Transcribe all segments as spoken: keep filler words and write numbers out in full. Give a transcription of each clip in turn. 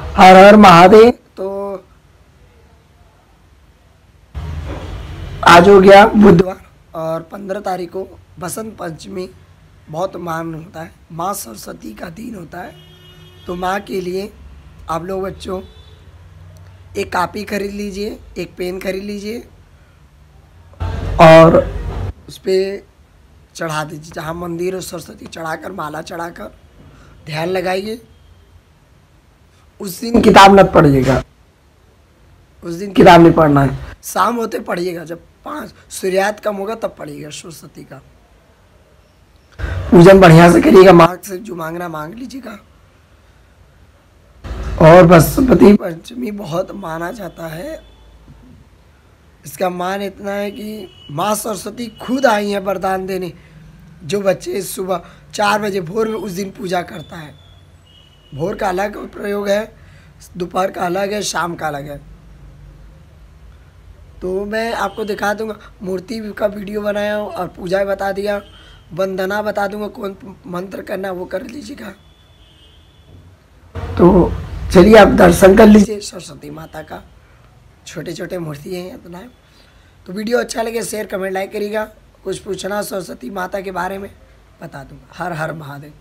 हर हर महादेव। तो आज हो गया बुधवार और पंद्रह तारीख को बसंत पंचमी बहुत मान होता है, माँ सरस्वती का दिन होता है। तो माँ के लिए आप लोग बच्चों एक कापी खरीद लीजिए, एक पेन खरीद लीजिए और उस पर चढ़ा दीजिए, जहाँ मंदिर हो सरस्वती चढ़ाकर माला चढ़ाकर ध्यान लगाइए। उस दिन किताब मत पढ़िएगा, उस दिन किताब नहीं पढ़ना है, शाम होते पढ़िएगा, जब पाँच सूर्यास्त कम होगा तब पढ़िएगा सरस्वती का। पूजन बढ़िया से करिएगा, माँ से जो मांगना मांग लीजिएगा। और बसंती पंचमी बहुत माना जाता है, इसका मान इतना है कि माँ सरस्वती खुद आई हैं वरदान देने। जो बच्चे सुबह चार बजे भोर में उस दिन पूजा करता है, भोर का अलग प्रयोग है, दोपहर का अलग है, शाम का अलग है। तो मैं आपको दिखा दूंगा, मूर्ति का वीडियो बनाया हूँ और पूजा बता दिया, वंदना बता दूंगा, कौन मंत्र करना वो कर लीजिएगा। तो चलिए आप दर्शन कर लीजिए सरस्वती माता का, छोटे छोटे मूर्ति हैं इतना है। तो वीडियो अच्छा लगे शेयर कमेंट लाइक करिएगा। कुछ पूछना सरस्वती माता के बारे में बता दूंगा। हर हर महादेव।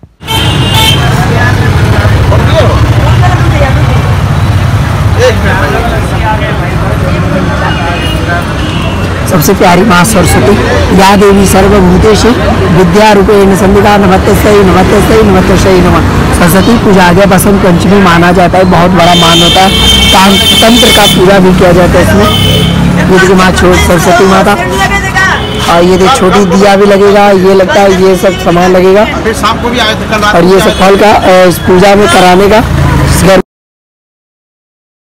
सबसे प्यारी माँ सरस्वती, या देवी सर्वभूतेषु विद्यारूपेण संविदा, नमस्तस्यै नमस्तस्यै नमस्तस्यै नमः। सरस्वती पूजा आगे बसंत पंचमी माना जाता है, बहुत बड़ा मान होता है। तंत्र का पूजा भी किया जाता है इसमें। ये देखिए माँ छोट सरस्वती माता, और ये देखिए छोटी दिया भी लगेगा, ये लगता है ये सब सामान लगेगा, और ये सब फल का इस पूजा में कराने का